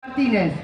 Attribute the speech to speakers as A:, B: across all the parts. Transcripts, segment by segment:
A: Martínez.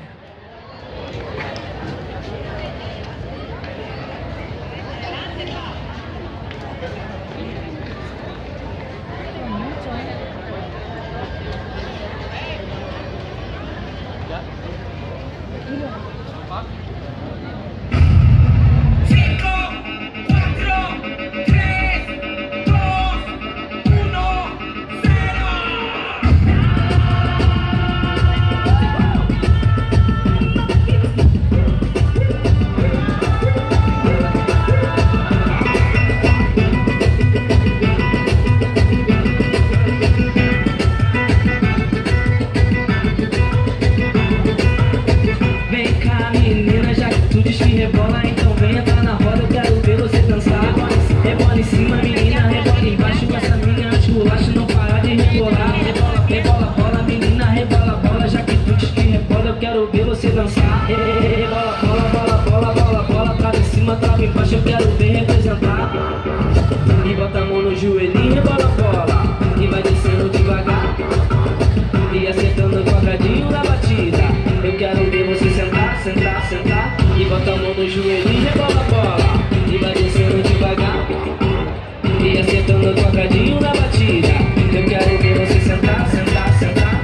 B: Rebola, então vem entrar na roda, eu quero ver você dançar. Rebola em cima, menina, rebola embaixo. Essa minha esculacha não para de rebolar. Rebola, bola, menina, rebola, bola. Já que tu diz que rebola, eu quero ver você dançar. Rebola, bola, bola, bola, bola, bola. Trava em cima, trava embaixo, eu quero ver representar. E bota a mão no joelhinho, rebola, bola. E vai descendo devagar e acertando quadradinho na batida. Eu quero ver você sentar, sentar, sentar. E bota a mão no joelhinho, rebola a bola. E vai descendo devagar e acertando quadradinho na batida. Eu quero ver você sentar, sentar, sentar.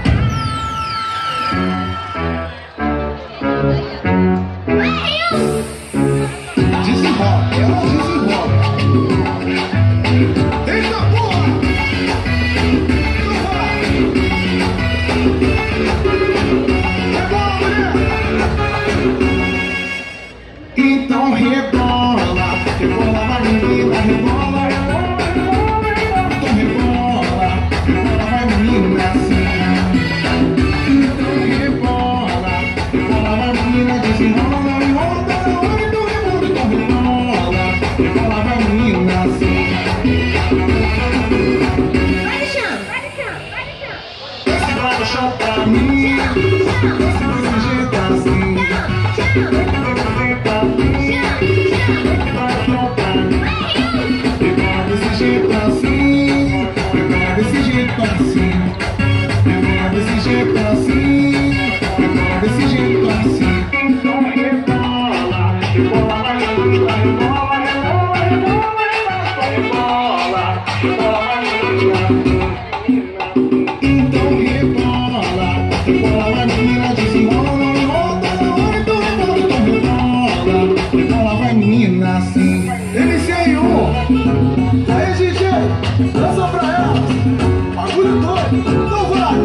C: Desenrola, ela desenrola. Eita porra! Então rebola, rebola, vai menina, rebola, rebola, rebola, rebola. Então rebola, rebola, vai menina assim. Então rebola, rebola, vai menina, desenrola, enrola, enrola, então rebola, então rebola, rebola, vai menina assim.
D: Vai no chão, vai no chão, vai no chão.
C: Desce lá no chão pra mim, desce desse jeito assim. Desse jeito assim, desse jeito assim, desse jeito assim, desse jeito assim. Então rebola, rebola, vai menina, rebola, rebola, rebola, rebola, rebola, vai menina. Então rebola, rebola, vai menina, desenrola, enrola, então rebola, então rebola, rebola, vai menina assim. MC1, aí DJ, dança pra ela, bagulho doido, então vai!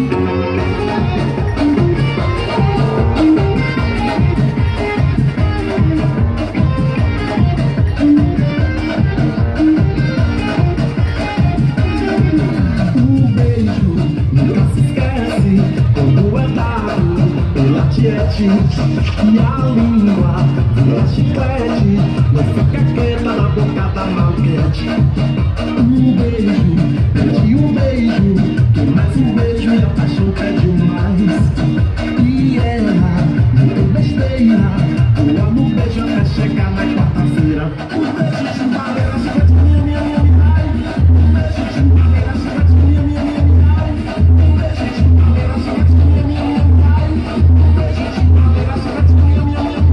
B: O beijo nunca se esquece quando é dado pela tiete. E a língua vira chiclete, não fica quieta na boca da malquete. Um beijo, pede um beijo, que mais um beijo e a paixão pede mais. E erra, muito besteira, pula no beijo até chegar na quarta-feira. O beijo de madeira chega de minha, minha, minha, minha. O beijo de madeira chega de minha, minha, minha, minha. O beijo de madeira chega de minha, minha, minha, minha. O beijo de madeira chega de minha, minha, minha, minha.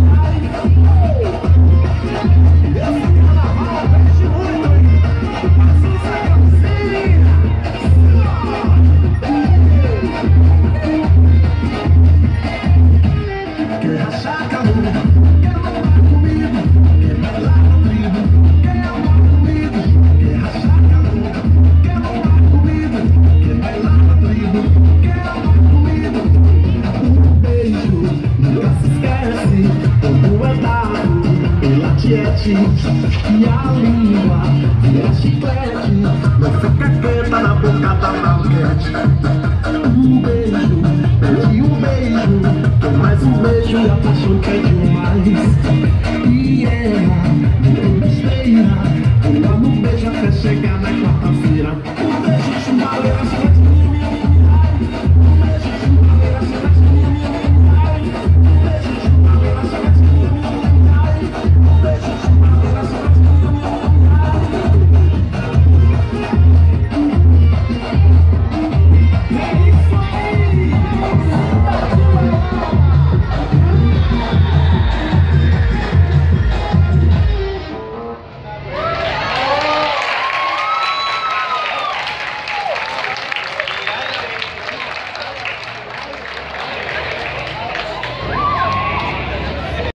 B: Esse carnaval perde muito, hein? Assim sai a piscina. Quer rachar calor, quer amar comigo, quer bailar no tribo, quer amar comigo, quer rachar calor, quer amar comigo, quer bailar no tribo, quer amar comigo. O beijo nunca se esquece quando é dado pela tiete. E a língua vira chiclete, não fica quieta na boca da malquete. Um beijo, pede um beijo, mais um beijo e a paixão pede mais.